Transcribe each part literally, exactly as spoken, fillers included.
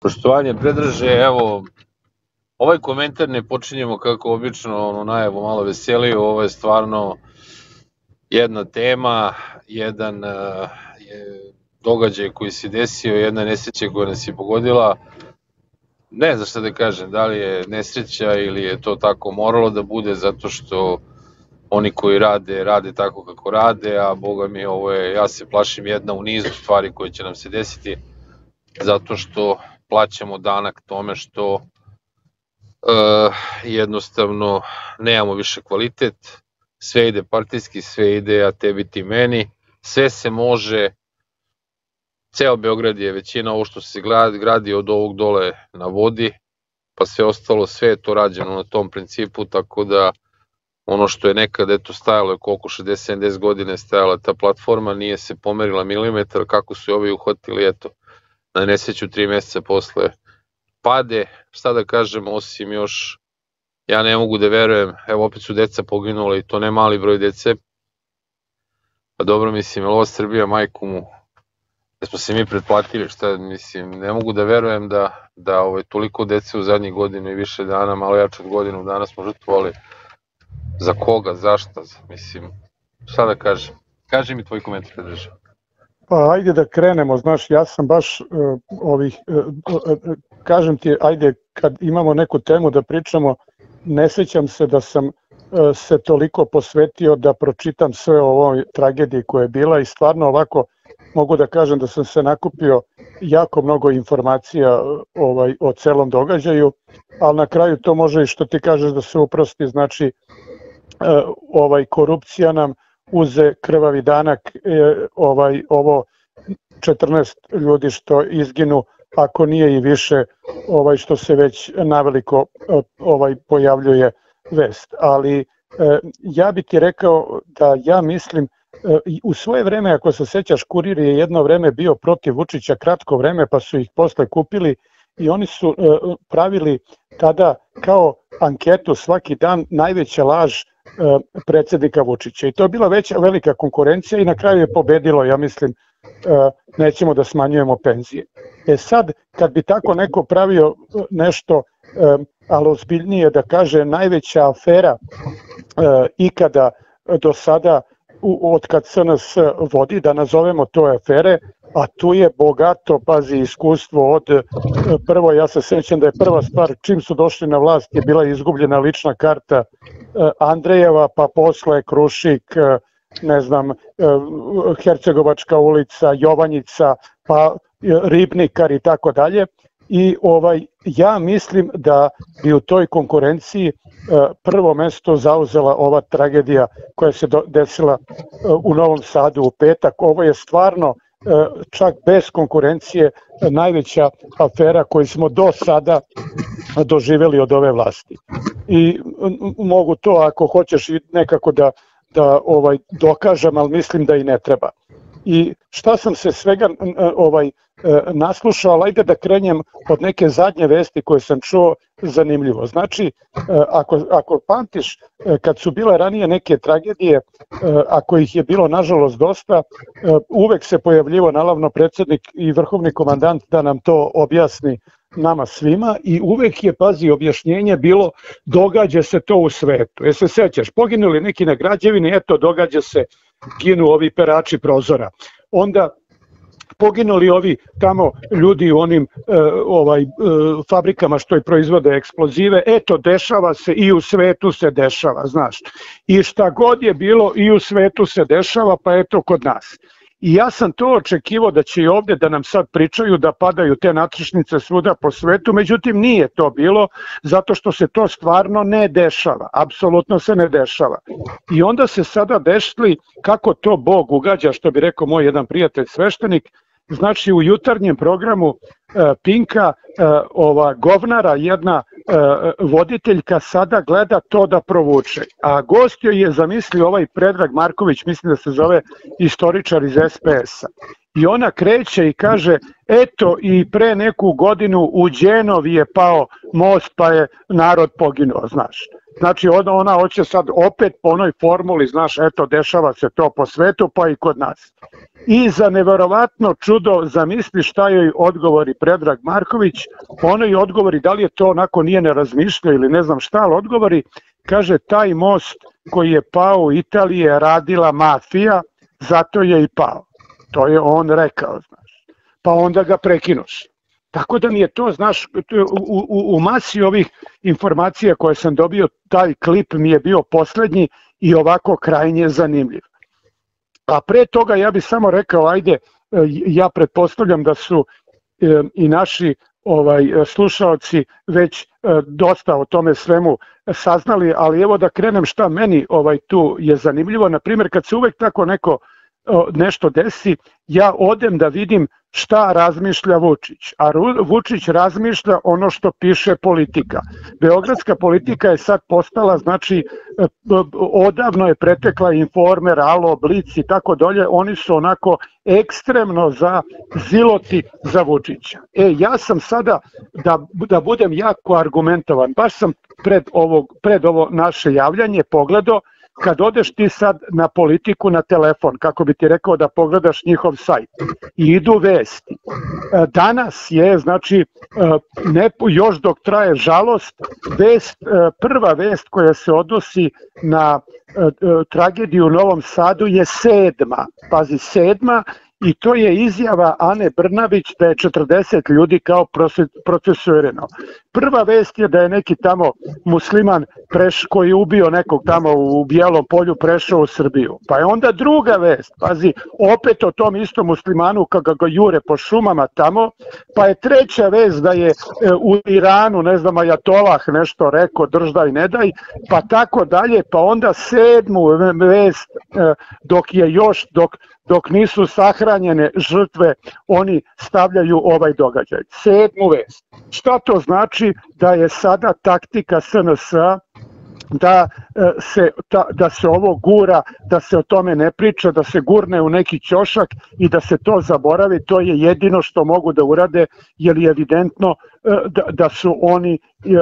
Poštovanje Predraže, evo, ovaj komentar ne počinjemo kako obično, ono, najavu malo veseliju, ovo je stvarno jedna tema, jedan uh, je događaj koji se desio, jedna nesreća koja nas je pogodila. Ne znam šta da kažem, da li je nesreća ili je to tako moralo da bude, zato što oni koji rade, rade tako kako rade, a boga mi, ovo je, ja se plašim, jedna u nizu stvari koje će nam se desiti, zato što plaćamo danak tome što uh, jednostavno nemamo više kvalitet, sve ide partijski, sve ide a tebi ti meni, sve se može, ceo Beograd je većina ovo što se gradi, gradi od ovog dole na vodi, pa sve ostalo, sve je to rađeno na tom principu, tako da ono što je nekad eto stajalo je koliko šezdeset sedamdeset godine stajala ta platforma, nije se pomerila milimetar, kako su ovi uhvatili, eto, na nesreću tri meseca posle pade, šta da kažem, osim još, ja ne mogu da verujem, evo opet su deca poginula i to ne mali broj dece, pa dobro, mislim, je ova Srbija, majku mu, da smo se mi pretplatili, šta, mislim, ne mogu da verujem da, da ovaj, toliko dece u zadnjih godinu i više dana, malo jače od godinu dana smo žrtvovali, za koga, zašta, mislim, šta da kažem, kaži mi tvoj komentar, Predraže. Pa ajde da krenemo, znaš, ja sam baš uh, ovih, uh, uh, kažem ti, ajde kad imamo neku temu da pričamo, ne sećam se da sam uh, se toliko posvetio da pročitam sve o ovoj tragediji koja je bila i stvarno ovako mogu da kažem da sam se nakupio jako mnogo informacija ovaj, o celom događaju, ali na kraju to može i što ti kažeš da se uprosti, znači uh, ovaj korupcija nam uze krvavi danak, ovaj, ovo četrnaest ljudi što izginu, ako nije i više, ovaj, što se već naveliko ovaj, pojavljuje vest. Ali ja bi ti rekao da ja mislim, u svoje vreme, ako se sećaš, Kurir je jedno vreme bio protiv Vučića, kratko vreme, pa su ih posle kupili i oni su pravili tada kao anketu svaki dan najveća laž predsjednika Vučića i to je bila veća velika konkurencija i na kraju je pobedilo, ja mislim, nećemo da smanjujemo penzije. E sad, kad bi tako neko pravio nešto, ali ozbiljnije da kaže, najveća afera ikada do sada od kad C N S vodi, da nazovemo to afere, a tu je bogato, pazi, iskustvo od prvo, ja se sećam da je prva stvar, čim su došli na vlast je bila izgubljena lična karta Andrejeva, pa posle Krušik, ne znam, Hercegovačka ulica, Jovanjica, pa Ribnikar i tako dalje. I ovaj, ja mislim da bi u toj konkurenciji prvo mesto zauzela ova tragedija koja se desila u Novom Sadu u petak. Ovo je stvarno čak bez konkurencije najveća afera koju smo do sada doživjeli od ove vlasti. I mogu to, ako hoćeš, nekako da, da ovaj, dokažem, ali mislim da i ne treba. I šta sam se svega ovaj, naslušao, ali ajde da krenjem od neke zadnje vesti koje sam čuo, zanimljivo. Znači, ako, ako pamtiš, kad su bile ranije neke tragedije, ako ih je bilo nažalost dosta, uvek se pojavljivo naravno predsjednik i vrhovni komandant da nam to objasni nama svima i uvek je, pazi, objašnjenje bilo događa se to u svetu. Jel se sećaš, poginuli neki na građevini, eto događa se, ginu ovi perači prozora. Onda poginuli ovi tamo ljudi u onim e, ovaj, e, fabrikama što i proizvode eksplozive, eto dešava se i u svetu se dešava, znaš. I šta god je bilo i u svetu se dešava, pa eto kod nas. I ja sam to očekivao da će i ovde da nam sad pričaju da padaju te natrešnice svuda po svetu, međutim nije to bilo, zato što se to stvarno ne dešava, apsolutno se ne dešava. I onda se sada dešli kako to Bog ugađa, što bi rekao moj jedan prijatelj sveštenik, znači u jutarnjem programu e, Pinka e, ova govnara jedna e, voditeljka sada gleda to da provuče, a gost joj je, zamisli, ovaj Predrag Marković, mislim da se zove istoričar iz S P S-a, i ona kreće i kaže eto i pre neku godinu u Đenovi je pao most pa je narod poginuo, znaš. Znači ona, ona hoće sad opet po onoj formuli, znaš, eto, dešava se to po svetu, pa i kod nas. I za neverovatno čudo, zamisli šta joj odgovori Predrag Marković, ono joj odgovori, da li je to onako nije ne razmišljao ili ne znam šta, ali odgovori, kaže, taj most koji je pao u Italiji je radila mafija, zato je i pao. To je on rekao, znaš. Pa onda ga prekinuš. Tako da mi je to, znaš, u, u, u masi ovih informacija koje sam dobio, taj klip mi je bio poslednji i ovako krajnje zanimljiv. A pre toga ja bih samo rekao, ajde, ja pretpostavljam da su e, i naši ovaj slušaoci već e, dosta o tome svemu saznali, ali evo da krenem šta meni ovaj tu je zanimljivo. Na primjer, kad se uvek tako neko nešto desi, ja odem da vidim šta razmišlja Vučić, a Vučić razmišlja ono što piše Politika. Beogradska Politika je sad postala, znači odavno je pretekla Informer, Alo, Blic i tako dolje, oni su onako ekstremno za ziloti za Vučića. E, ja sam sada, da, da budem jako argumentovan, baš sam pred, ovog, pred ovo naše javljanje pogledao, kad odeš ti sad na Politiku na telefon, kako bi ti rekao da pogledaš njihov sajt, i idu vesti. Danas je, znači, ne, još dok traje žalost, vest, prva vest koja se odnosi na tragediju u Novom Sadu je sedma, pazi, sedma, i to je izjava Ane Brnabić da je četrdeset ljudi kao procesuirano. Prva vest je da je neki tamo musliman preš, koji je ubio nekog tamo u Bijelom Polju prešao u Srbiju. Pa je onda druga vest, pazi, opet o tom istom muslimanu kada ga jure po šumama tamo, pa je treća vest da je u Iranu, ne znam, Ajatolah nešto rekao, drž daj ne daj, pa tako dalje, pa onda sedmu vest dok je još, dok dok nisu sahranjene žrtve, oni stavljaju ovaj događaj. Sedmu vest. Šta to znači? Da je sada taktika S N S-a da se, da, da se ovo gura, da se o tome ne priča, da se gurne u neki ćošak i da se to zaboravi, to je jedino što mogu da urade, jer je evidentno da, da su oni,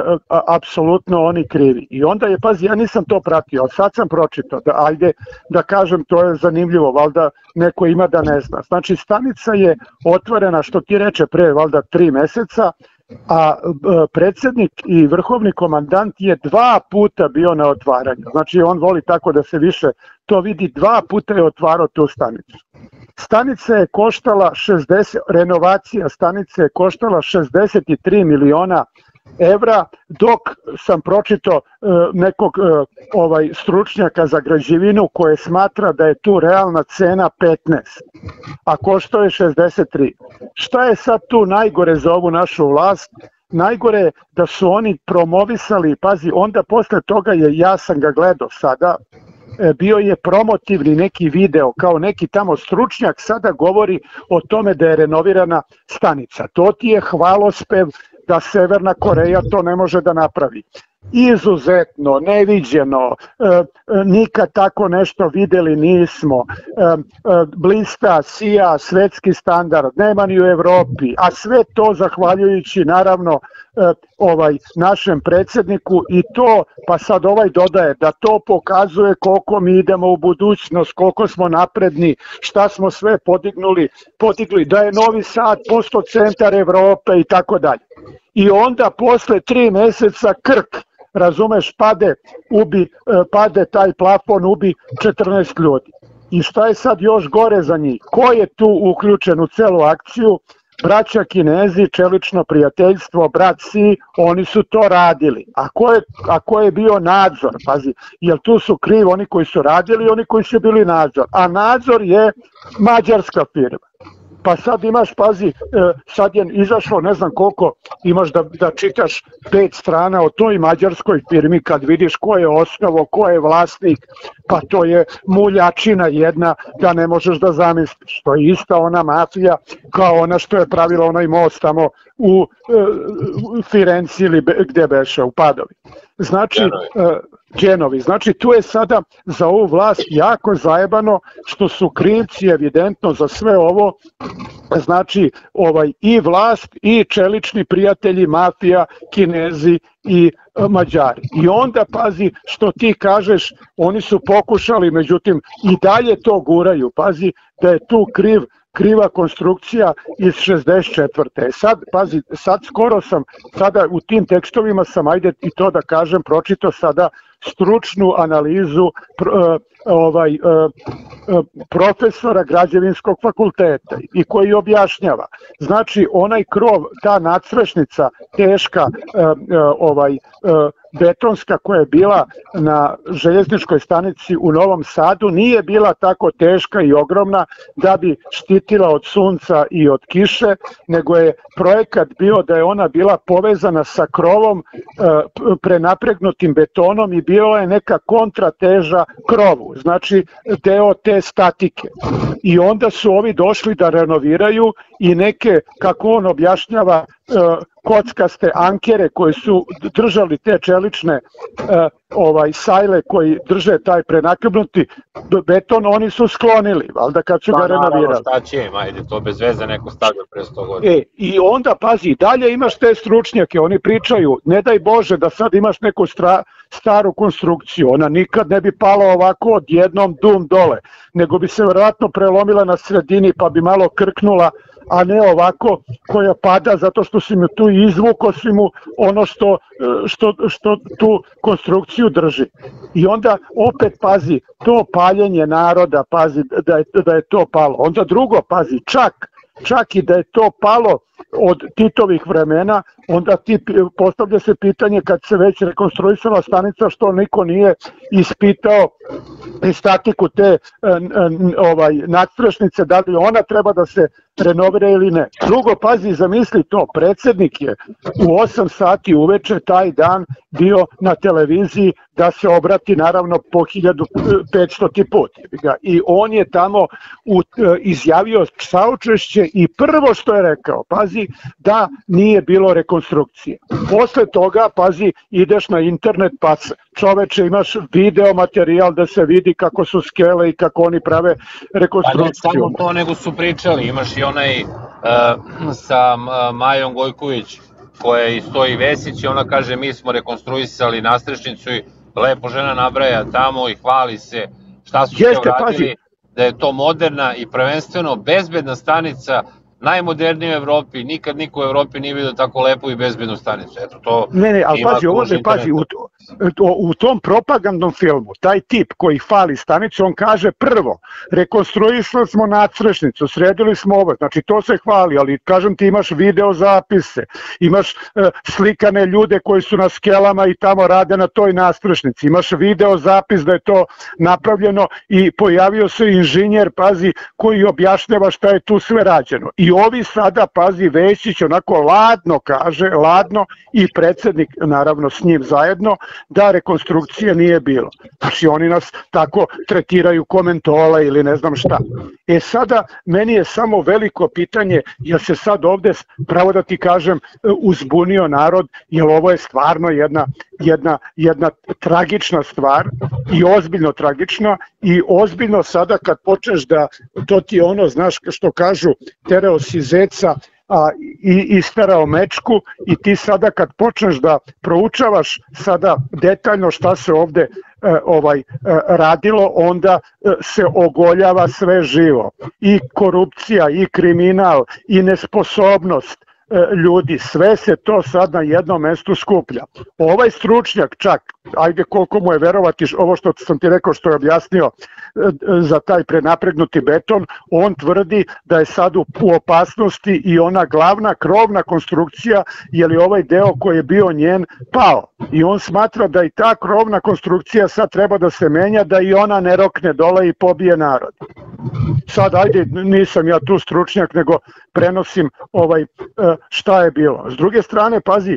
apsolutno oni krivi. I onda je, pazi, ja nisam to pratio, ali sad sam pročitao, da, ajde da kažem, to je zanimljivo, valjda neko ima da ne zna. Znači, stanica je otvorena, što ti reče, pre valjda tri meseca, a predsjednik i vrhovni komandant je dva puta bio na otvaranju. Znači on voli tako da se više to vidi, dva puta je otvarao tu stanicu. Stanica je koštala šezdeset, renovacija stanice je koštala šezdeset tri miliona evra, dok sam pročitao nekog ovaj stručnjaka za građevinu koje smatra da je tu realna cena petnaest, a koštao je šezdeset tri. Šta je sad tu najgore za ovu našu vlast? Najgore je da su oni promovisali, pazi, onda posle toga je, ja sam ga gledao sada, bio je promotivni neki video, kao neki tamo stručnjak sada govori o tome da je renovirana stanica. To ti je hvalospev da Severna Koreja to ne može da napravi. Izuzetno, neviđeno, e, nikad tako nešto videli nismo, e, e, blista, sija, svetski standard, nema ni u Evropi, a sve to zahvaljujući naravno e, ovaj našem predsjedniku i to, pa sad ovaj dodaje da to pokazuje koliko mi idemo u budućnost, koliko smo napredni, šta smo sve podignuli, podigli, da je Novi Sad posto centar Evrope i tako dalje. I onda posle tri meseca Krk, razumeš, pade, ubi, pade taj plafon, ubi četrnaest ljudi. I šta je sad još gore za njih? Ko je tu uključen u celu akciju? Braća Kinezi, čelično prijateljstvo, brat Si, oni su to radili. A ko je, a ko je bio nadzor? Pazi, jer tu su krivi oni koji su radili i oni koji su bili nadzor. A nadzor je mađarska firma. Pa sad imaš, pazi, sad je izašlo ne znam koliko, imaš da, da čitaš pet strana o toj mađarskoj firmi kad vidiš ko je osnovo, ko je vlasnik, pa to je muljačina jedna da ne možeš da zamisliš. To je ista ona mafija kao ona što je pravila onaj most tamo u e, Firenci ili gde beše, u Padovi. Znači, Đenovi. Znači, tu je sada za ovu vlast jako zajebano što su krivci evidentno za sve ovo, znači ovaj i vlast i čelični prijatelji, mafija, Kinezi i Mađari. I onda, pazi, što ti kažeš, oni su pokušali, međutim, i dalje to guraju. Pazi, da je tu kriv kriva konstrukcija iz šezdeset četvrte. Sad, pazi, sad skoro sam, sada u tim tekstovima sam, ajde i to da kažem, pročitao sada stručnu analizu pr, ovaj, profesora građevinskog fakulteta i koji objašnjava. Znači, onaj krov, ta nadstrešnica teška, ovaj, betonska koja je bila na željezničkoj stanici u Novom Sadu nije bila tako teška i ogromna da bi štitila od sunca i od kiše, nego je projekat bio da je ona bila povezana sa krovom prenapregnutim betonom i bila je neka kontrateža krovu, znači deo te statike. I onda su ovi došli da renoviraju i neke, kako on objašnjava, kockaste ankere koji su držali te čelične uh, ovaj sajle koji drže taj prenakrbnuti beton, oni su sklonili, valjda kad su ga renovirali. Šta će im, ajde, to bez veze neko stavlja pre sto godina. E, i onda, pazi, dalje imaš te stručnjake, oni pričaju, ne daj Bože da sad imaš neku stra, staru konstrukciju, ona nikad ne bi pala ovako odjednom dum dole, nego bi se vjerojatno prelomila na sredini pa bi malo krknula, a ne ovako koja pada zato što si mu tu izvuko si mu ono što, što, što tu konstrukciju drži. I onda opet, pazi, to paljenje naroda, pazi da je, da je to palo. Onda drugo, pazi, čak, čak i da je to palo od Titovih vremena, onda ti postavlja se pitanje kad se već rekonstruisala stanica što niko nije ispitao statiku te ovaj, nadstrešnice, da li ona treba da se renovira ili ne. Drugo, pazi, zamisli to, predsjednik je u osam sati uveče taj dan bio na televiziji da se obrati naravno po hiljadu petstoti put. I on je tamo u, izjavio saučešće i prvo što je rekao, pazi, da nije bilo rekonstrukcije. Posle toga, pazi, ideš na internet pa čoveče imaš video materijal da se vidi kako su skele i kako oni prave rekonstrukciju. Pa ne samo to, nego su pričali, imaš i onaj uh, sa Majom Gojković koja je stoji Vesić i ona kaže mi smo rekonstruisali nadstrešnicu i lepo žena nabraja tamo i hvali se šta su sve uradili, da je to moderna i prvenstveno bezbedna stanica, najmodernije u Evropi, nikad niko u Evropi nije vidio tako lepu i bezbednu stanicu. Eto, to ne, ne, ali pazi, ovo ne, pazi, u, u tom propagandnom filmu, taj tip koji hvali stanicu, on kaže prvo, rekonstruisali smo nadstrešnicu, sredili smo ovo, znači to se hvali, ali kažem ti imaš video zapise, imaš uh, slikane ljude koji su na skelama i tamo rade na toj nadstrešnici, imaš video zapis da je to napravljeno i pojavio se inženjer, pazi, koji objašnjava šta je tu sve rađeno. I ovi sada, pazi, Vesić onako ladno kaže, ladno i predsjednik naravno s njim zajedno, da rekonstrukcije nije bilo. Znači oni nas tako tretiraju komentola ili ne znam šta. E sada, meni je samo veliko pitanje, jel se sad ovde, pravo da ti kažem, uzbunio narod, jel ovo je stvarno jedna, jedna, jedna tragična stvar i ozbiljno tragična i ozbiljno sada kad počneš da, to ti ono, znaš što kažu, tereo si zeca, a i istarao mečku i ti sada kad počneš da proučavaš sada detaljno šta se ovde e, ovaj e, radilo, onda e, se ogoljava sve živo. I korupcija, i kriminal, i nesposobnost ljudi, sve se to sad na jednom mestu skuplja. Ovaj stručnjak čak, ajde koliko mu je verovati ovo što sam ti rekao što je objasnio za taj prenapregnuti beton, on tvrdi da je sad u opasnosti i ona glavna krovna konstrukcija, jer je ovaj deo koji je bio njen pao. I on smatra da i ta krovna konstrukcija sad treba da se menja, da i ona ne rokne dole i pobije narod. Sad, ajde, nisam ja tu stručnjak, nego prenosim ovaj šta je bilo. S druge strane, pazi,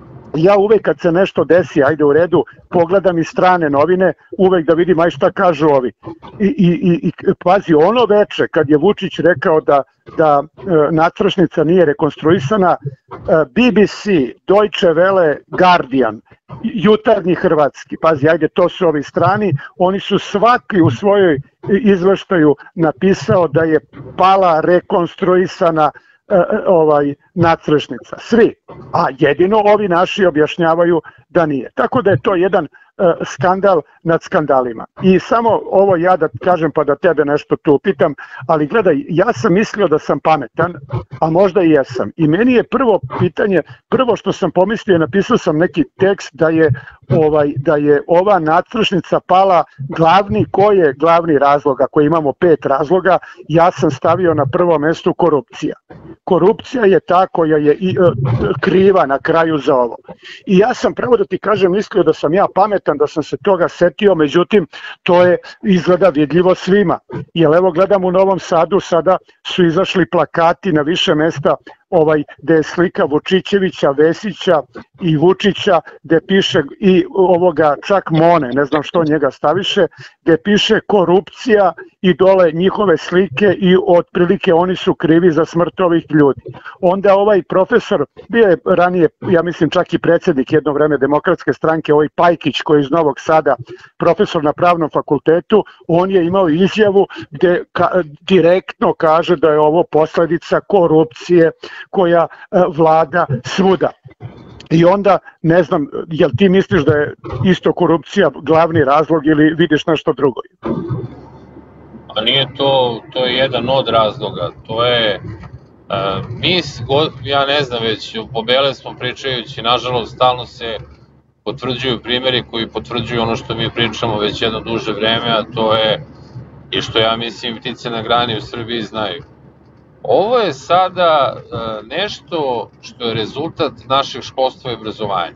ja uvek kad se nešto desi, ajde u redu, pogledam i strane novine, uvek da vidim aj šta kažu ovi. I, i, i pazi, ono veče kad je Vučić rekao da, da e, nadstrešnica nije rekonstruisana, e, B B C, Deutsche Welle, Guardian, Jutarnji hrvatski, pazi, ajde, to su ovi strani, oni su svaki u svojoj izveštaju napisao da je pala rekonstruisana ovaj nadstrešnica, svi, a jedino ovi naši objašnjavaju da nije. Tako da je to jedan skandal nad skandalima. I samo ovo ja da kažem pa da tebe nešto tu pitam, ali gledaj, ja sam mislio da sam pametan, a možda i jesam. I meni je prvo pitanje, prvo što sam pomislio, napisao sam neki tekst da je ovaj da je ova nadstrešnica pala, glavni, ko je glavni razlog, ako imamo pet razloga, ja sam stavio na prvo mesto korupcija. Korupcija je ta koja je i, e, kriva na kraju za ovo. I ja sam, pravo da ti kažem, mislio da sam ja pametan, da sam se toga setio, međutim, to je izgleda vidljivo svima. Jer evo gledam u Novom Sadu, sada su izašli plakati na više mesta, ovaj, gde je slika Vučićevića, Vesića i Vučića, gde piše i ovoga čak Mone, ne znam što njega staviše, gde piše korupcija i dole njihove slike i otprilike oni su krivi za smrt ovih ljudi. Onda ovaj profesor, bio je ranije, ja mislim čak i predsjednik jedno vreme Demokratske stranke, ovaj Pajkić koji je iz Novog Sada, profesor na Pravnom fakultetu, on je imao izjavu gde ka, direktno kaže da je ovo posledica korupcije koja vlada svuda. I onda, ne znam, jel ti misliš da je isto korupcija glavni razlog ili vidiš nešto drugo? A nije to, to je jedan od razloga, to je, uh, mi, ja ne znam već, pobele smo pričajući, nažalost, stalno se potvrđuju primjeri koji potvrđuju ono što mi pričamo već jedno duže vreme, a to je, i što ja mislim ptice na grani u Srbiji znaju. Ovo je sada uh, nešto što je rezultat našeg školstva i obrazovanja.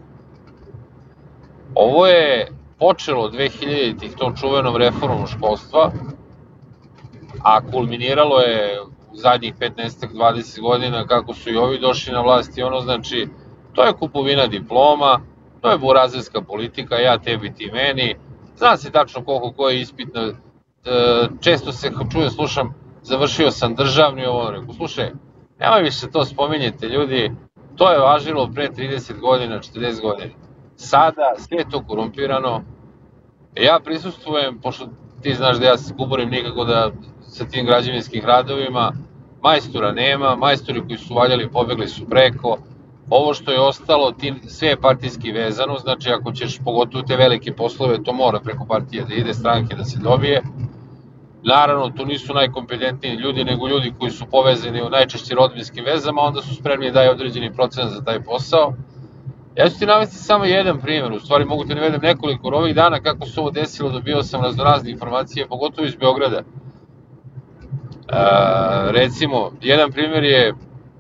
Ovo je počelo dve hiljaditih tom čuvenom reformom školstva, a kulminiralo je u zadnjih petnaest do dvadeset godina kako su i ovi došli na vlast i ono, znači, to je kupovina diploma, to je burazerska politika, ja tebi ti meni, zna se tačno koliko koje ispitno, često se čujem, slušam, završio sam državni, ovo reku, slušaj, nema više to spominjete ljudi, to je važilo pre trideset godina, četrdeset godina. Sada sve je to korumpirano, ja prisustvujem, pošto ti znaš da ja se kuborim nikako da sa tim građevinskim radovima, majstora nema, majstori koji su valjali pobegli su preko, ovo što je ostalo, sve je partijski vezano, znači ako ćeš pogotovo te velike poslove, to mora preko partije da ide, stranke da se dobije. Naravno, tu nisu najkompetentniji ljudi, nego ljudi koji su povezani u najčešće rodbinskim vezama, onda su spremni da daju određeni procenat za taj posao. Ja ću ti navesti samo jedan primjer, u stvari mogu te navedem nekoliko, od ovih dana kako se ovo desilo, dobio sam raznorazne informacije, pogotovo iz Beograda. E, recimo, jedan primjer je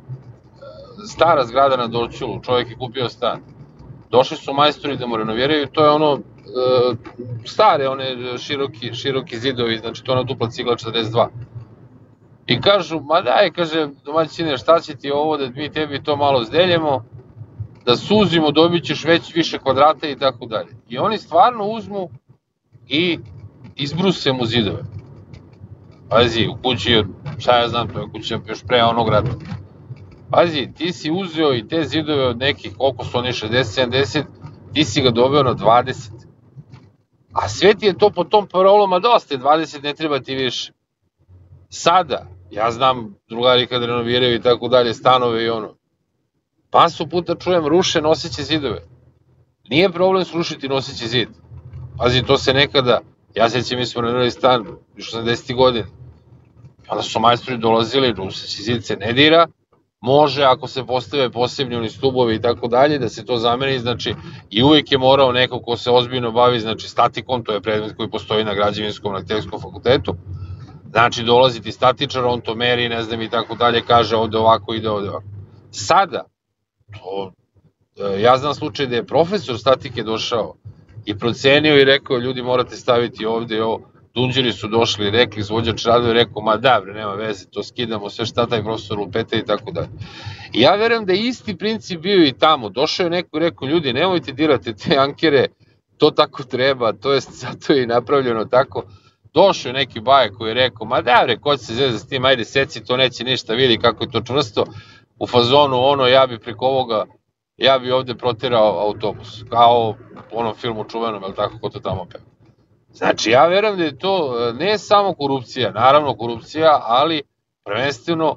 stara zgrada na Dorćolu, čovjek je kupio stan. Došli su majstori da mu renoviraju, to je ono, e, stare, one široki, široki zidovi, znači to je ona dupla cigla četrdeset dva. I kažu, ma daj, kaže, domaćine, šta će ti ovo da mi tebi to malo zdeljemo, da suzimo, dobit ćeš već više kvadrata i tako dalje. I oni stvarno uzmu i izbruse mu zidove. Pazi, u kući, šta ja znam, to je kuća još pre onog rata. Pazi, ti si uzeo i te zidove od nekih, koliko su oni, šezdeset sedamdeset, ti si ga doveo na dvadeset. A sve ti je to po tom parolom, a dosta je, dvadeset, ne treba ti više. Sada, ja znam drugari kad renoviraju i tako dalje, stanove i ono, masu puta čujem ruše noseće zidove. Nije problem srušiti noseći zid. Pazi, to se nekada, ja sećam, mi smo renovirali stan još osamdesetih godina. Onda su majstori dolazili, noseći zid se ne dira, može ako se postave posebni oni stubovi i tako dalje, da se to zameni, znači i uvijek je morao neko ko se ozbiljno bavi, znači statikom, to je predmet koji postoji na građevinskom, na arhitektskom fakultetu, znači dolazi ti statičar, on to meri, ne znam i tako dalje, kaže ovde ovako, ide ovde ovako. Sada, to, ja znam slučaj da je profesor statike došao i procenio i rekao, ljudi morate staviti ovde i ovo, Dunđeri su došli i rekli, izvođač radova i rekao, ma da bre, nema veze, to skidamo, sve šta taj profesor lupeta i tako dalje. I ja verujem da je isti princip bio i tamo, došao je neko i rekao, ljudi, nemojte dirati te ankere, to tako treba, to je zato je i napravljeno tako. Došao je neki bajak koji je rekao, ma da bre, ko će se zvezda s tim, ajde seci, to neće ništa, vidi kako je to čvrsto, u fazonu ono, ja bi preko ovoga, ja bi ovde proterao autobus, kao u onom filmu čuvenom, je li tako, ko to tamo peva. Znači, ja verujem da je to ne samo korupcija, naravno korupcija, ali prvenstveno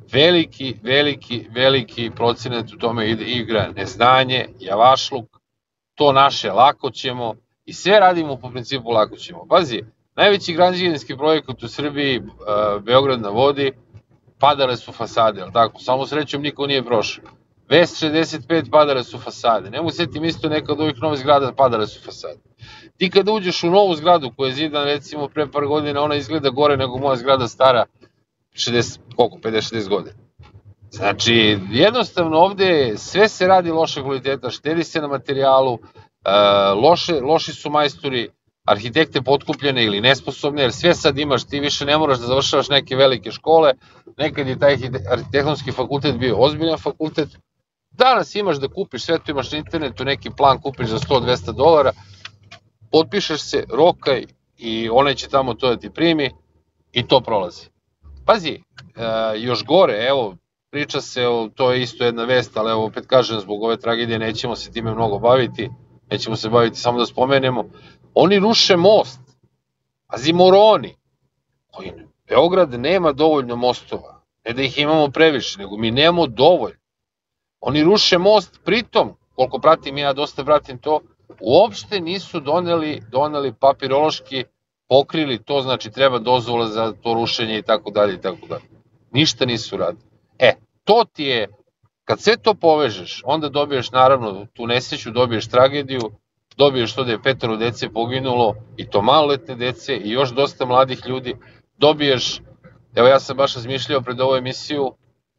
veliki, veliki, veliki procenat u tome igra neznanje, javašluk, to naše lako ćemo i sve radimo po principu lako ćemo. Pazi, najveći građevinski projekat u Srbiji, Beograd na vodi, padale su fasade, ali tako, samo srećom niko nije prošao. Vest šezdeset pet padale su fasade, ne mogu setim isto neka od ovih novih zgrada padale su fasade. Ti kada uđeš u novu zgradu koja je zidan recimo pre par godina, ona izgleda gore nego moja zgrada stara šezdeset, koliko, pedeset šezdeset godina. Znači, jednostavno ovde sve se radi loše kvaliteta, štedi se na materijalu, loši su majstori, arhitekte potkupljene ili nesposobne, jer sve sad imaš, ti više ne moraš da završavaš neke velike škole, nekad je taj arhitektonički fakultet bio ozbiljan fakultet, danas imaš da kupiš sve, to imaš na internetu, neki plan kupiš za sto do dvesta dolara, potpišeš se, rokaj i onaj će tamo to da ti primi i to prolazi. Pazi, još gore, evo, priča se, to je isto jedna vest, ali evo opet kažem, zbog ove tragedije nećemo se time mnogo baviti, nećemo se baviti, samo da spomenemo, oni ruše most, pazi moroni, koji Beograd nema dovoljno mostova, ne da ih imamo previše, nego mi nemamo dovoljno. Oni ruše most, pritom, koliko pratim ja, dosta pratim to, uopšte nisu doneli, doneli papirološki, pokrili to, znači treba dozvola za to rušenje i tako dalje i tako dalje. Ništa nisu radili. E, to ti je, kad sve to povežeš, onda dobiješ naravno tu nesreću, dobiješ tragediju, dobiješ to da je petoro dece poginulo, i to maloletne dece, i još dosta mladih ljudi, dobiješ, evo ja sam baš razmišljao pred ovu emisiju,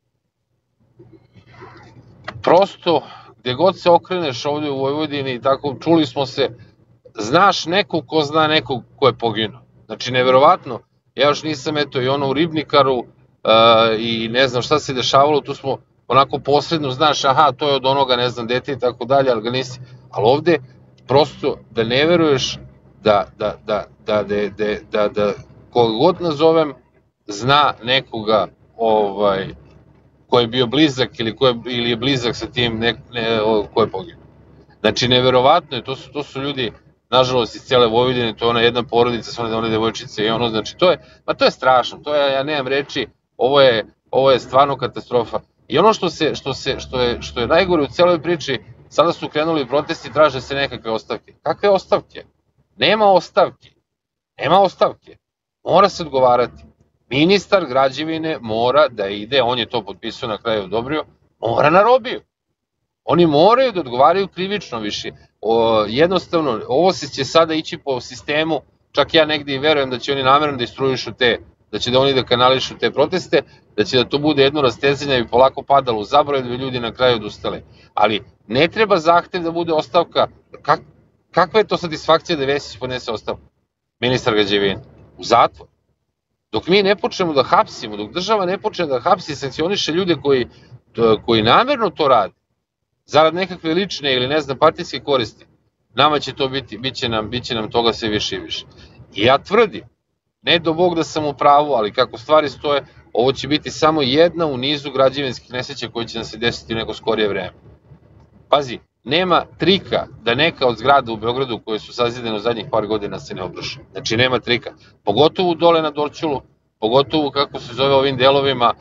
prosto, gde god se okreneš ovde u Vojvodini i tako, čuli smo se, znaš nekog ko zna nekog ko je poginuo. Znači, neverovatno, ja još nisam, eto, i ono u Ribnikaru, i ne znam šta se dešavalo, tu smo onako posredno, znaš, aha, to je od onoga, ne znam, dete i tako dalje, ali ga nisi, ali ovde, prosto, da ne veruješ da, da, da, da, da, da, koga god nazovem, zna nekoga, ovaj, ko je bio blizak ili je blizak sa tim ko je poginuo. Znači, neverovatno je, to su ljudi, nažalost, iz cele Vojvodine, to je ona jedna porodica, sve one devojčice i ono, znači, to je, ma to je strašno, to je, ja nemam reči, ovo je stvarno katastrofa. I ono što se, što se, što je najgore u celoj priči, sada su krenuli protesti, traže se nekakve ostavke. Kakve ostavke? Nema ostavke. Nema ostavke. Mora se odgovarati. Ministar građevine mora da ide, on je to potpisao, na kraju odobrio, mora na robiju. Oni moraju da odgovaraju krivično više. Jednostavno, ovo se će sada ići po sistemu, čak ja negde i verujem da će oni namerno da istrujišu te, da će da oni da kanališu te proteste, da će da to bude jedno rastezanje i polako padalo u zaborav, da bi ljudi na kraju odustali. Ali ne treba zahtev da bude ostavka. Kakva je to satisfakcija da Vesić podnese ostavku? Ministar građevine. U zatvor. Dok mi ne počnemo da hapsimo, dok država ne počne da hapsi i sankcioniše ljude koji namerno to rade, zarad nekakve lične ili ne znam partijske koristi, nama će to biti, bit će nam toga sve više i više. I ja tvrdim, ne do Bog da sam u pravu, ali kako stvari stoje, ovo će biti samo jedna u nizu građevinskih nesreća koji će nam se desiti u neko skorije vreme. Pazi, nema trika da neka od zgrada u Beogradu koje su sazidane u zadnjih par godina se ne obruše. Znači, nema trika. Pogotovo dole na Dorćolu, pogotovo kako se zove ovim delovima,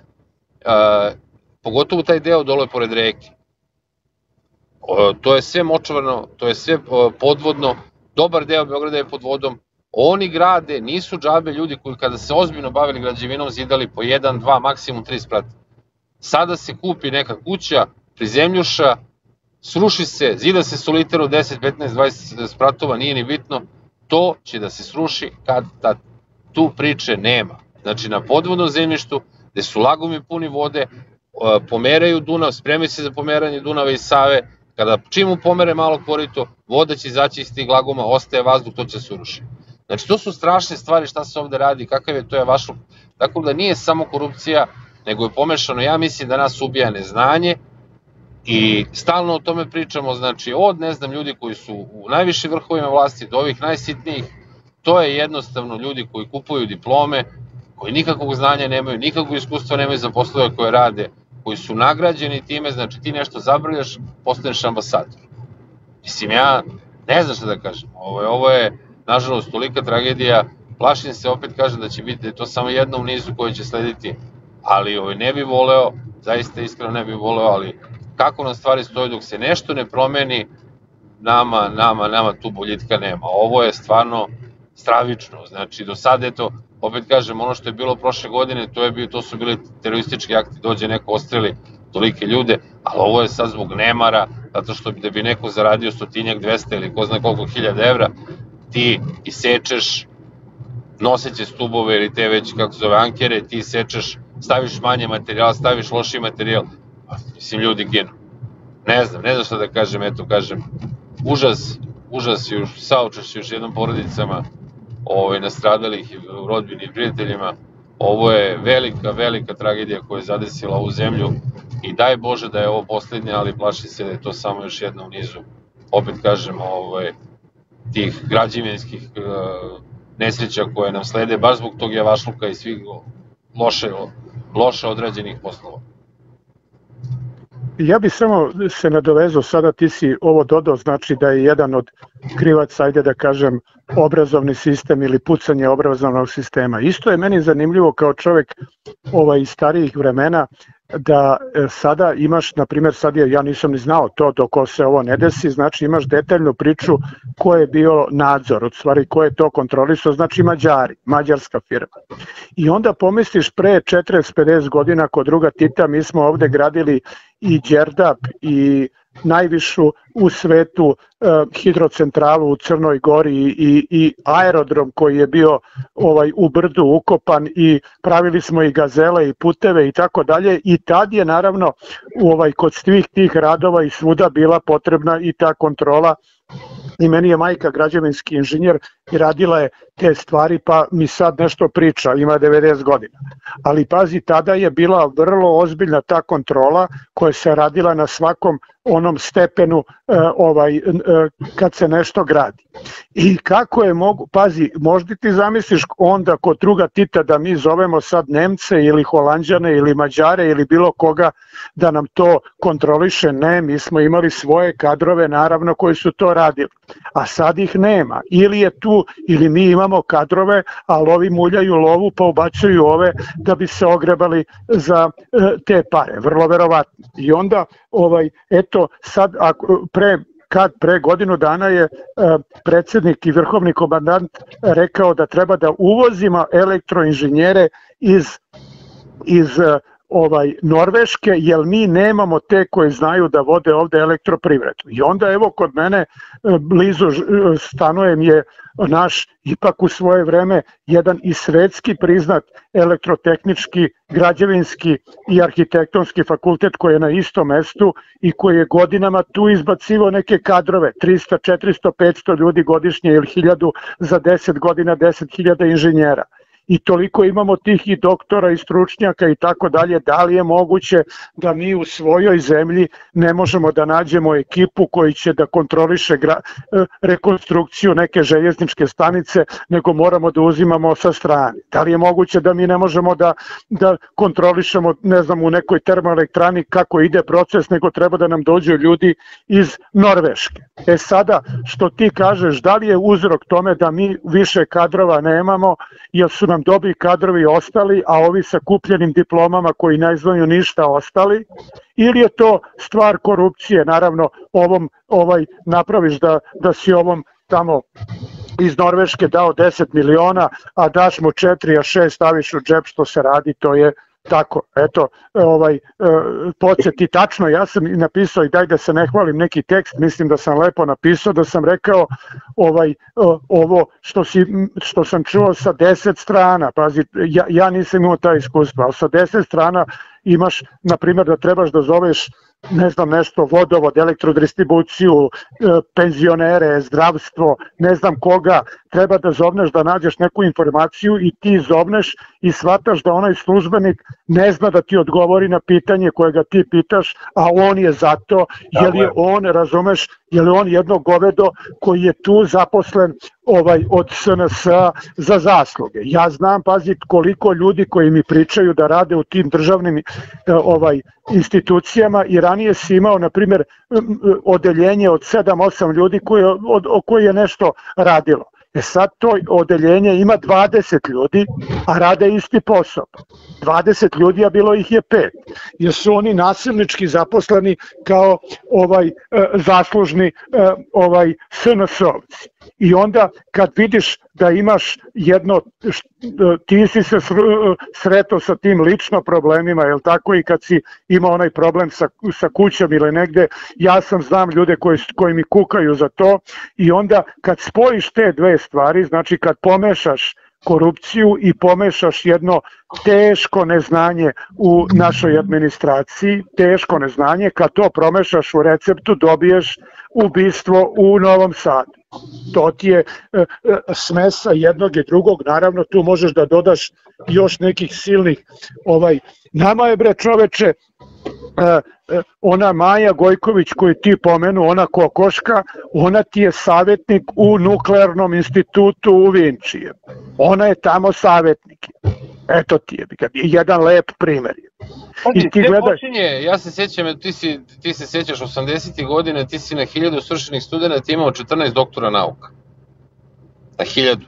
pogotovo taj deo dole pored reke. To je sve močvarno, to je sve podvodno, dobar deo Beograda je pod vodom, oni grade, nisu džabe ljudi koji kada se ozbiljno bavili građevinom zidali po jedan, dva, maksimum tri sprata. Sada se kupi neka kuća, prizemljuša, sruši se, zida se soliter od deset, petnaest, dvadeset spratova, nije ni bitno, to će da se sruši kad tad. Tu priče nema. Znači, na podvodnom zemljištu, gde su lagumi puni vode, pomeraju Dunav, spremaju se za pomeranje Dunava i Save, kada čim mu pomere malo korito, voda će izaći iz tih laguma, ostaje vazduh, to će se urušiti. Znači, to su strašne stvari šta se ovde radi, kakav je to je vašluk. Tako da nije samo korupcija, nego je pomešano, ja mislim da nas ubija neznanje i stalno o tome pričamo, znači od, ne znam, ljudi koji su u najvišim vrhovima vlasti do ovih najsitnijih, to je jednostavno ljudi koji kupuju diplome, koji nikakvog znanja nemaju, nikakvog iskustva nemaju za poslove koje rade, koji su nagrađeni time, znači ti nešto zabrljaš, postaneš ambasador. Mislim, ja ne znam šta da kažem, ovo je, nažalost, tolika tragedija, plašim se, opet kažem da će biti to samo jedna u nizu koja će slediti ali ovaj, ne bi voleo, zaista iskreno ne bi voleo, ali kako nam stvari stoji dok se nešto ne promeni, nama, nama, nama tu boljitka nema. Ovo je stvarno stravično, znači do sad, eto, opet kažem, ono što je bilo prošle godine, to, je bio, to su bili teroristički akti, dođe neko ostreli tolike ljude, ali ovo je sad zbog nemara, zato što da bi neko zaradio stotinjak, dvesta ili ko zna koliko hiljada evra, ti isečeš noseće stubove ili te već, kako zove, ankere, ti isečeš, staviš manje materijala, staviš loši materijal, pa, mislim, ljudi ginu. Ne znam, ne znam šta da kažem, eto, kažem, užas, užas i saučešće još jednom porodicama ovaj, nastradalih u rodbini i prijateljima. Ovo je velika, velika tragedija koja je zadesila ovu zemlju i daj Bože da je ovo poslednja, ali plaši se da je to samo još jedna u nizu. Opet kažem, ovaj, tih građevinskih uh, nesreća koje nam slede, baš zbog tog javašluka i svih loše, loše odrađenih poslova. Ja bih samo se nadovezao, sada ti si ovo dodao, znači da je jedan od krivaca, ajde da kažem, obrazovni sistem ili pucanje obrazovnog sistema. Isto je meni zanimljivo kao čovek ovaj, iz starijih vremena, da sada imaš, na primjer, sad je, ja nisam ni znao to dok se ovo ne desi, znači imaš detaljnu priču ko je bio nadzor, od stvari ko je to kontrolisao, znači Mađari, mađarska firma. I onda pomisliš pre četrdeset pedeset godina kod druga Tita mi smo ovde gradili i Đerdap i najvišu u svetu eh, hidrocentralu u Crnoj Gori i, i aerodrom koji je bio ovaj u brdu ukopan i pravili smo i gazele i puteve i tako dalje i tad je naravno ovaj kod svih tih radova i svuda bila potrebna i ta kontrola. I meni je majka građevinski inženjer i radila je te stvari, pa mi sad nešto priča, ima devedeset godina. Ali pazi, tada je bila vrlo ozbiljna ta kontrola koja se radila na svakom onom stepenu eh, ovaj, eh, kad se nešto gradi. I kako je mogu, pazi, možda ti zamisliš onda kod druga Tita da mi zovemo sad Nemce ili Holanđane ili Mađare ili bilo koga da nam to kontroliše, ne, mi smo imali svoje kadrove naravno koji su to radili, a sad ih nema, ili je tu, ili mi imamo kadrove, ali ovi muljaju lovu pa ubacuju ove da bi se ogrebali za e, te pare, vrlo verovatno. I onda, ovaj, eto, sad, ako, pre kad pre godinu dana je predsednik i vrhovni komandant rekao da treba da uvozimo elektroinženjere iz, iz ovaj Norveške, jer mi nemamo te koji znaju da vode ovde elektroprivredu. I onda evo kod mene blizu stanujem je naš ipak u svoje vreme jedan i svetski priznat elektrotehnički, građevinski i arhitektonski fakultet koji je na istom mestu i koji je godinama tu izbacivo neke kadrove, trista, četiristo, petsto ljudi godišnje ili hiljadu za deset godina, deset hiljada inženjera. I toliko imamo tih i doktora i stručnjaka i tako dalje, da li je moguće da mi u svojoj zemlji ne možemo da nađemo ekipu koji će da kontroliše rekonstrukciju neke željezničke stanice, nego moramo da uzimamo sa strane. Da li je moguće da mi ne možemo da, da kontrolišemo, ne znam, u nekoj termoelektrani kako ide proces, nego treba da nam dođu ljudi iz Norveške. E sada, što ti kažeš, da li je uzrok tome da mi više kadrova nemamo, jer su nam dobri kadrovi ostali, a ovi sa kupljenim diplomama koji ne znaju ništa ostali, ili je to stvar korupcije, naravno ovom ovaj napraviš da, da si ovom tamo iz Norveške dao deset miliona, a daš mu četiri, a šest staviš u džep, što se radi, to je tako, eto, ovaj, podsjeti tačno, ja sam napisao i daj da se ne hvalim neki tekst, mislim da sam lepo napisao, da sam rekao ovaj, ovo što, si, što sam čuo sa deset strana, pazi, ja, ja nisam imao ta iskustva, ali sa deset strana imaš, na primjer, da trebaš da zoveš ne znam nešto, vodovod, elektrodistribuciju, penzionere, zdravstvo, ne znam koga, treba da zovneš da nađeš neku informaciju i ti zovneš i shvataš da onaj službenik ne zna da ti odgovori na pitanje koje ga ti pitaš, a on je zato, jer je on, razumeš, jer je on jedno govedo koji je tu zaposlen ovaj od S N S-a za zasluge. Ja znam, pazi, koliko ljudi koji mi pričaju da rade u tim državnim ovaj institucijama i ranije si imao, na primjer, odeljenje od sedam osam ljudi koje, od, od koje je nešto radilo. E sad to odeljenje ima dvadeset ljudi, a rade isti posao. dvadeset ljudi, a bilo ih je pet. Jer su oni nasilnički zaposleni kao ovaj e, zaslužni e, ovaj S N S-ovci. I onda kad vidiš da imaš jedno, ti si se sretao sa tim lično problemima, jel tako, i kad si imao onaj problem sa, sa kućom ili negde, ja sam znam ljude koji, koji mi kukaju za to, i onda kad spojiš te dve stvari, znači kad pomešaš korupciju i pomešaš jedno teško neznanje u našoj administraciji, teško neznanje, kad to promešaš u receptu dobiješ ubistvo u Novom Sadu. To ti je e, e, smesa jednog i drugog, naravno tu možeš da dodaš još nekih silnih, ovaj, nama je bre čoveče, e, e, ona Maja Gojković koju ti pomenu, ona kokoška, ona ti je savjetnik u Nuklearnom institutu u Vinči. Ona je tamo savjetnik. Eto ti je, jedan lep primer. I ti gledaj... počinje, ja se sjećam, ti, si, ti se sjećaš osamdesetih godine, ti si na hiljadu svršenih studenta imao četrnaest doktora nauka. Na hiljadu.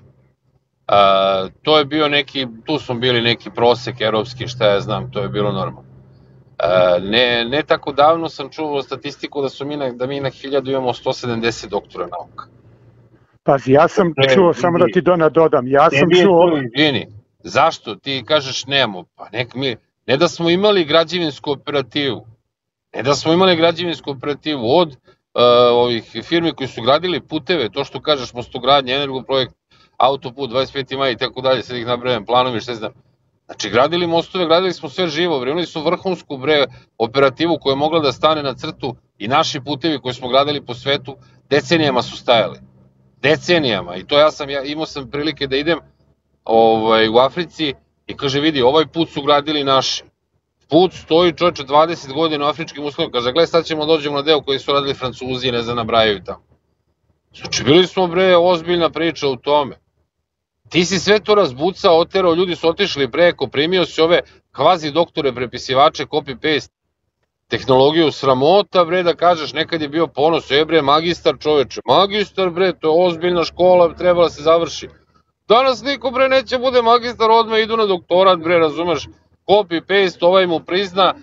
A, to je bio neki, tu smo bili neki prosek evropski, šta ja znam, to je bilo normalno. A, ne, ne tako davno sam čuo statistiku da, su mi na, da mi na hiljadu imamo sto sedamdeset doktora nauka. Pazi, ja sam čuo, samo da ti dodam, ja sam čuo... Izvini, zašto ti kažeš nemamo? Pa nek mi... Ne da smo imali građevinsku operativu, ne da smo imali građevinsku operativu od uh, ovih firmi koji su gradili puteve, to što kažeš, mostogradnje, Energoprojekt, autoput, dvadeset peti maj i tako dalje, sad ih nabrajam, planovi, šta znam. Znači, gradili mostove, gradili smo sve živo, bre, imali su vrhunsku bre operativu koja je mogla da stane na crtu, i naši putevi koji smo gradili po svetu decenijama su stajali. Decenijama. I to ja sam, ja imao sam prilike da idem ovaj, u Africi, i kaže, vidi, ovaj put su gradili naši. Put stoji, čovječe, dvadeset godina u afričkim uslovima. Kaže, gledaj, sad ćemo dođemo na deo koji su radili Francuzi, ne znam, nabrajaju tamo. Znači, bili smo, bre, ozbiljna priča u tome. Ti si sve to razbucao, oterao, ljudi su otišli preko, primio si ove kvazi doktore, prepisivače, copy-paste, tehnologiju, sramota, bre, da kažeš, nekad je bio ponos, je, bre, magistar, čovječe, magistar, bre, to je ozbiljna škola, trebala se završi. Danas niko, bre, neće bude magistar, odmah idu na doktorat, bre, razumeš, copy-paste, ovaj mu prizna,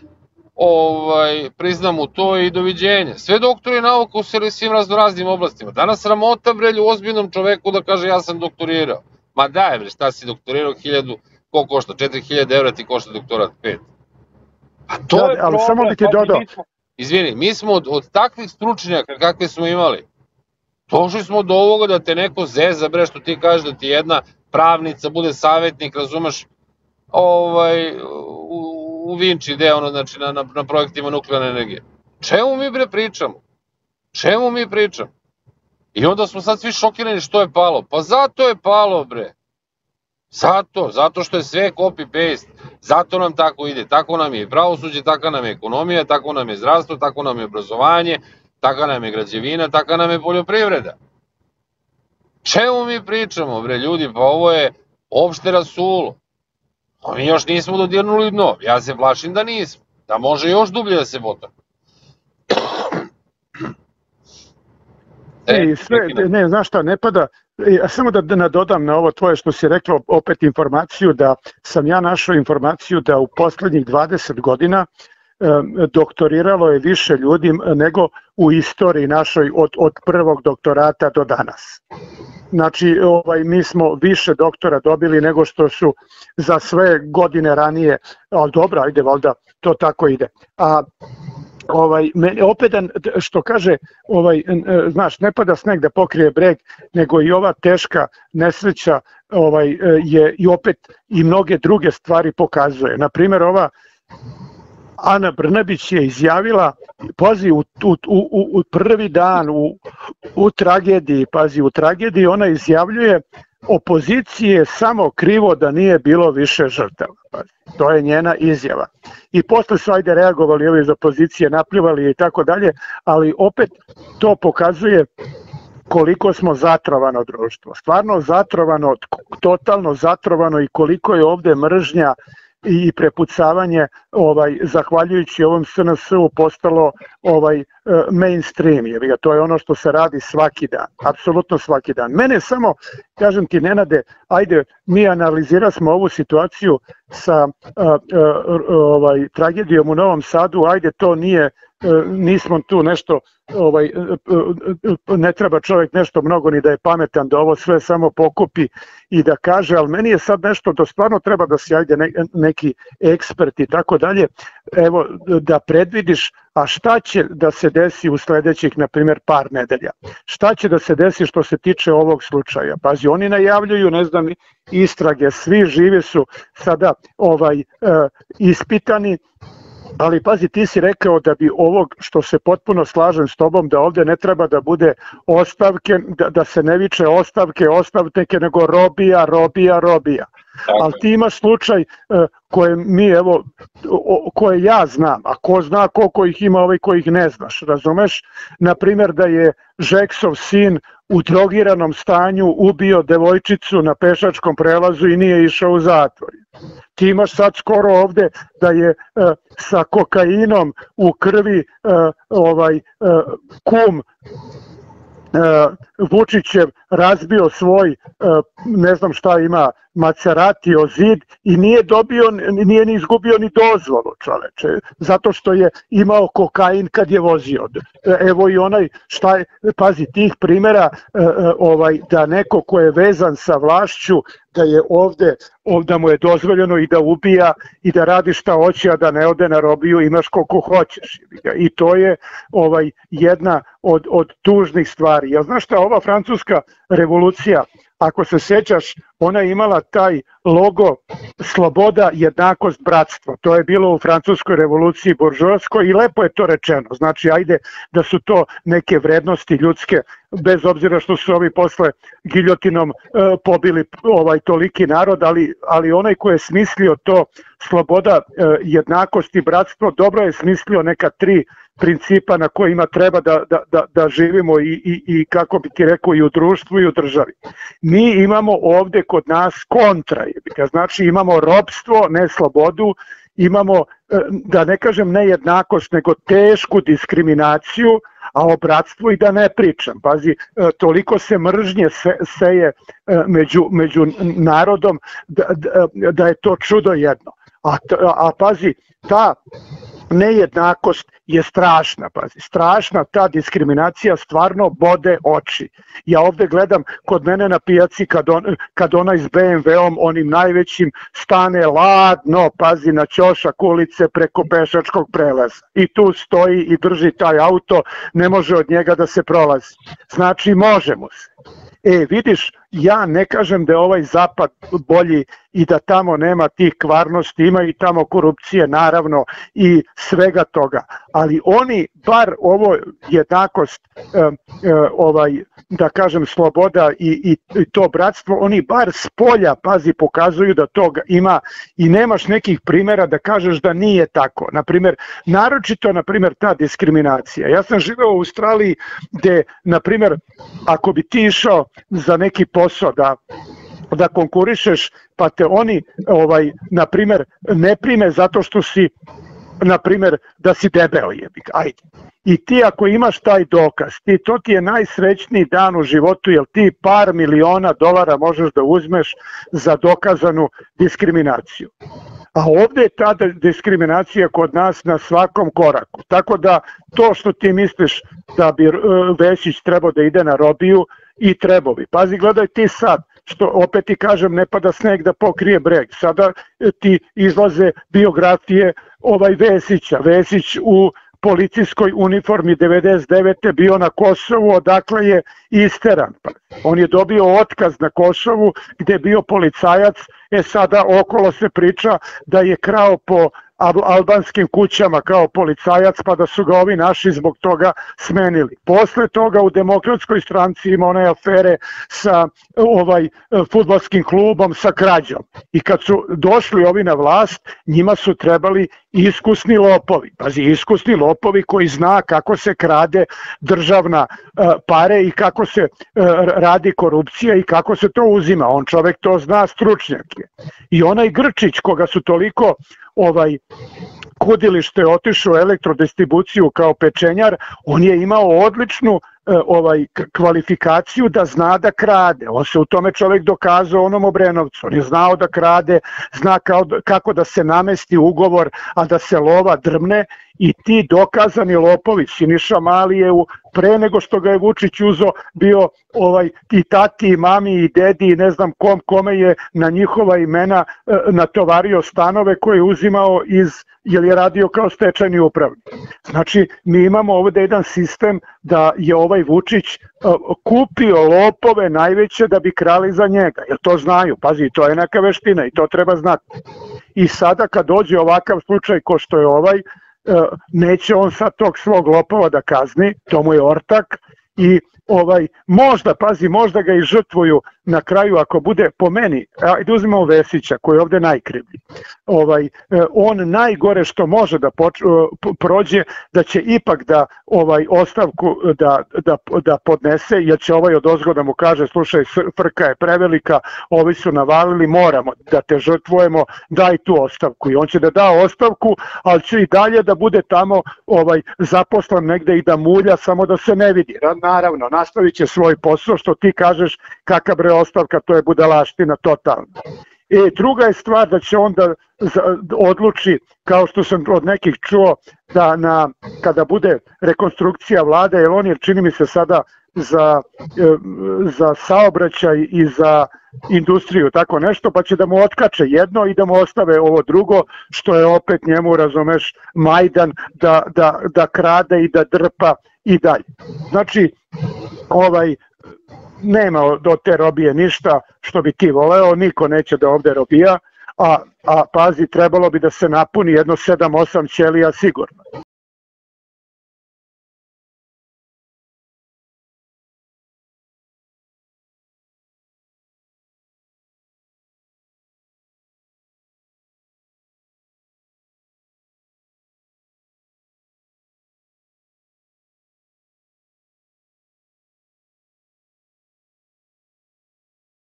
ovaj, prizna mu to i doviđenja. Sve doktori nauka u svim raznoraznim oblastima. Danas sramota, bre, ozbiljnom čoveku da kaže ja sam doktorirao. Ma daj, bre, šta si doktorirao, hiljadu, ko košta, četiri hiljade evra ti košta doktorat, pet. A to je problem. Ali samo bi ti dodao. Izvini, mi smo od, od takvih stručnjaka kakve smo imali, došli smo do ovoga da te neko zeza, bre, što ti kažeš da ti jedna pravnica bude savjetnik, razumeš, ovaj, u, u Vinči, gde ono, znači, na, na, na projektima nuklearne energije. Čemu mi, bre, pričamo? Čemu mi pričamo? I onda smo sad svi šokirani što je palo. Pa zato je palo, bre. Zato, zato što je sve copy-paste. Zato nam tako ide. Tako nam je pravosuđe, tako nam je ekonomija, tako nam je zdravstvo, tako nam je obrazovanje, taka nam je građevina, taka nam je poljoprivreda. Čemu mi pričamo, bre, ljudi, pa ovo je opšte rasulo. A mi još nismo dodirnuli dno, ja se plašim da nismo, da može još dublje da se bota. E, sve, ne, znaš šta, ne pada, ja samo da nadodam na ovo tvoje što si reklo, opet informaciju, da sam ja našao informaciju da u poslednjih dvadeset godina doktoriralo je više ljudi nego u istoriji našoj od, od prvog doktorata do danas. Znači, ovaj, mi smo više doktora dobili nego što su za sve godine ranije, ali dobro, ajde, valjda, to tako ide. A ovaj, opet, što kaže, ovaj, znaš, ne pada sneg da pokrije breg, nego i ova teška nesreća ovaj, je i opet i mnoge druge stvari pokazuje. Naprimjer, ova Ana Brnabić je izjavila, pazi, u, u, u, u prvi dan u, u tragediji, pazi, u tragediji ona izjavljuje opozicije je samo krivo da nije bilo više žrtava. Pazi, to je njena izjava. I posle su ajde reagovali ovi iz opozicije, napljuvali i tako dalje, ali opet to pokazuje koliko smo zatrovano društvo. Stvarno zatrovano, totalno zatrovano i koliko je ovde mržnja i prepucavanje ovaj zahvaljujući ovom S N S-u postalo ovaj mainstream, je, to je ono što se radi svaki dan, apsolutno svaki dan. Mene samo, kažem ti Nenade, ajde, mi analizirasmo ovu situaciju sa a, a, ovaj tragedijom u Novom Sadu, ajde, to nije, nismo tu nešto, ovaj, ne treba čovjek nešto mnogo ni da je pametan da ovo sve samo pokupi i da kaže, ali meni je sad nešto da stvarno treba da se ajde neki ekspert i tako dalje, evo da predvidiš, a šta će da se desi u sledećih, na primjer, par nedelja? Šta će da se desi što se tiče ovog slučaja? Pazi, oni najavljuju, ne znam, istrage, svi živi su sada ovaj, e, ispitani, ali pazi, ti si rekao da bi ovog, što se potpuno slažem s tobom, da ovde ne treba da bude ostavke, da, da se ne viče ostavke, ostavke, nego robija, robija, robija. Ali ti imaš slučaj koje mi, evo, koje ja znam, a ko zna koliko ih ima ovaj kojih ne znaš, razumeš? Naprimjer da je Žeksov sin u drogiranom stanju ubio devojčicu na pešačkom prelazu i nije išao u zatvor. Ti imaš sad skoro ovde da je e, sa kokainom u krvi e, ovaj e, kum Vučićev razbio svoj, ne znam šta ima, Maserati o zid i nije dobio, nije ni izgubio ni dozvolu, čoveče, zato što je imao kokain kad je vozio. Evo i onaj, šta je, pazi, tih primjera, ovaj, da neko ko je vezan sa vlašću, da je ovde, da mu je dozvoljeno i da ubija i da radi šta hoće, a da ne ode na robiju, imaš koliko hoćeš. I to je ovaj, jedna od, od tužnih stvari. Ja znaš šta, ova francuska revolucija, ako se sećaš, ona je imala taj logo sloboda, jednakost, bratstvo. To je bilo u francuskoj revoluciji buržoaskoj i lepo je to rečeno. Znači, ajde da su to neke vrednosti ljudske, bez obzira što su ovi posle giljotinom e, pobili ovaj toliki narod, ali, ali onaj ko je smislio to sloboda, e, jednakost i bratstvo, dobro je smislio neka tri principa na kojima treba da, da, da, da živimo i, i, i kako bi ti rekao i u društvu i u državi. Mi imamo ovde kod nas kontra, znači imamo robstvo, ne slobodu, imamo, da ne kažem nejednakost, nego tešku diskriminaciju, a o bratstvu i da ne pričam. Pazi, toliko se mržnje se, seje među, među narodom da, da, da je to čudo jedno. A, a pazi, ta nejednakost je strašna, pazi, strašna, ta diskriminacija stvarno bode oči. Ja ovde gledam kod mene na pijaci kad, on, kad onaj s be em veom, onim najvećim, stane ladno, pazi, na ćošak ulice preko pešačkog prelaza. I tu stoji i drži taj auto, ne može od njega da se prolazi. Znači, može mu se. E, vidiš, ja ne kažem da je ovaj zapad bolji i da tamo nema tih kvarnosti, ima i tamo korupcije naravno i svega toga, ali oni bar ovo jednakost, e, e, ovaj, da kažem sloboda i, i, i to bratstvo, oni bar s polja, pazi, pokazuju da toga ima i nemaš nekih primjera da kažeš da nije tako. Naprimjer, naročito, naprimjer, ta diskriminacija. Ja sam živeo u Australiji gde, naprimjer, ako bi ti išao za neki posao da da konkurišeš, pa te oni ovaj na primjer ne prime zato što si, na primjer, da si debel, jebik, ajde. I ti ako imaš taj dokaz, ti, to ti je najsrećniji dan u životu, jer ti par miliona dolara možeš da uzmeš za dokazanu diskriminaciju. A ovde je ta diskriminacija kod nas na svakom koraku. Tako da to što ti misliš da bi Vesić trebao da ide na robiju, i trebao bi. Pazi, gledaj ti sad, što opet ti kažem, ne pada sneg da pokrije breg. Sada ti izlaze biografije ovaj Vesića. Vesić u policijskoj uniformi devedeset devete bio na Kosovu, odakle je isteran. On je dobio otkaz na Kosovu gde je bio policajac, e sada okolo se priča da je krao po albanskim kućama kao policajac, pa da su ga ovi naši zbog toga smenili. Posle toga u Demokratskoj stranci ima one afere sa ovaj fudbalskim klubom, sa krađom. I kad su došli ovi na vlast, njima su trebali iskusni lopovi. Pazi, iskusni lopovi koji zna kako se krade državna uh, pare i kako se uh, radi korupcija i kako se to uzima. On čovek to zna, stručnjak je. I onaj Grčić koga su toliko ovaj kudili što je otišao u elektrodistribuciju kao pečenjar, on je imao odličnu ovaj kvalifikaciju da zna da krade. On se u tome čovek dokazao onom Obrenovcu. On je znao da krade, zna kao, kako da se namesti ugovor, a da se lova drmne, i ti dokazani lopovi. Siniša Mali je u, pre nego što ga je Vučić uzo bio ovaj, i tati, i mami, i dedi, i ne znam kom, kome je na njihova imena e, natovario stanove koje je uzimao iz, jer je radio kao stečajni upravnik. Znači, mi imamo ovde jedan sistem da je ovaj Vučić e, kupio lopove najveće da bi krali za njega, jer to znaju, pazi, to je neka veština i to treba znati. I sada kad dođe ovakav slučaj ko što je ovaj, neće on sad tog svog lopova da kazni, to mu je ortak, i ovaj, možda, pazi, možda ga i žrtvuju na kraju ako bude po meni, ajde uzmemo Vesića koji je ovde najkrivlji, ovaj, on najgore što može da poč, prođe, da će ipak da ovaj ostavku da, da, da podnese, jer će ovaj odozgo da mu kaže, slušaj, frka je prevelika, ovi su navalili, moramo da te žrtvujemo, daj tu ostavku, i on će da da ostavku, ali će i dalje da bude tamo ovaj zaposlen negde i da mulja, samo da se ne vidi. Naravno, nastavit će svoj posao, što ti kažeš kakav bre ostavka, to je budalaština totalna. E, druga je stvar da će onda odluči, kao što sam od nekih čuo, da na, kada bude rekonstrukcija vlade, jer on je, čini mi se sada, za, za saobraćaj i za industriju, tako nešto, pa će da mu otkače jedno i da mu ostave ovo drugo, što je opet njemu, razumeš, Majdan da, da, da krade i da drpa i dalje. Znači, ovaj, nema od te robije ništa što bi ti voleo, niko neće da ovde robija, a, a pazi, trebalo bi da se napuni jedno sedam osam ćelija sigurno.